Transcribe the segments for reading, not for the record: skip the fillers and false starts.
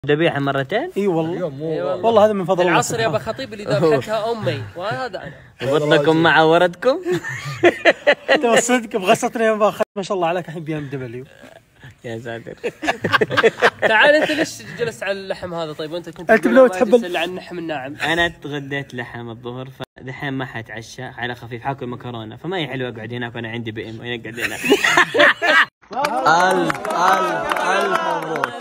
ذبيحة مرتين؟ اي والله والله هذا من فضل الله. العصر يا ابا خطيب اللي ذبحتها امي وهذا انا. وبطنكم مع ولدكم؟ انت صدق بغصتني يا ما شاء الله عليك الحين بي ام دبليو. يا ساتر. تعال انت ليش جلست على اللحم هذا؟ طيب وانت كنت انت لو تحب على اللحم الناعم. انا تغديت لحم الظهر فدحين ما حتعشى على خفيف، حاكل مكرونه، فما هي حلوه اقعد هناك وانا عندي بي ام وانا قاعد هنا. ألف مبروك،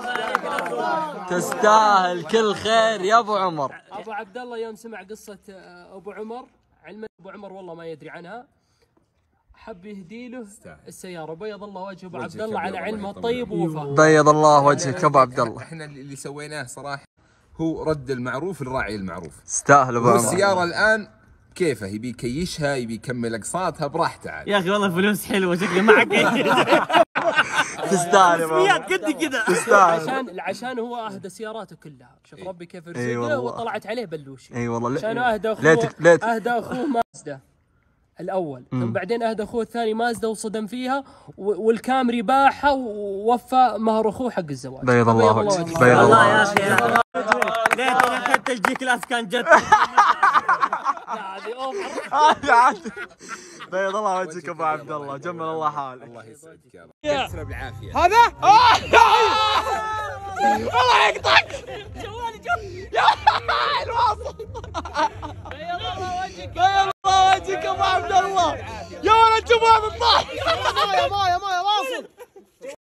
تستاهل كل خير يا ابو عمر. ابو عبد الله يوم سمع قصه ابو عمر، علما ابو عمر والله ما يدري عنها، حب يهدي له السياره. بيض الله وجه ابو عبد الله على علمه الطيب ووفاه. بيض الله وجهك ابو عبد الله. احنا اللي سويناه صراحه هو رد المعروف للراعي المعروف. تستاهل ابو عمر. السياره الان كيفه، يبي يكيشها، يبي يكمل اقساطها براحته عاد. يا اخي والله فلوس حلوه شكلي معك. تستاهل يا ابو عمر. قد كذا. تستاهل. عشان هو اهدى سياراته كلها. شوف ربي كيف يرزقه وطلعت عليه بلوشي. اي والله. عشان اهدى اخوه اهدى اخوه مازدا الاول، ثم بعدين اهدى اخوه الثاني مازدا وصدم فيها، والكامري باعها ووفى مهر اخوه حق الزواج. بيض الله وجهك. بيض الله الله يا اخي. ليت انا اخذت الجي كلاس كان جد. هذه اوفر. بيض الله وجهك ابو عبد الله، جمل الله حالك. الله يسعدك يا رب. بالعافيه. هذا الله يقطعك.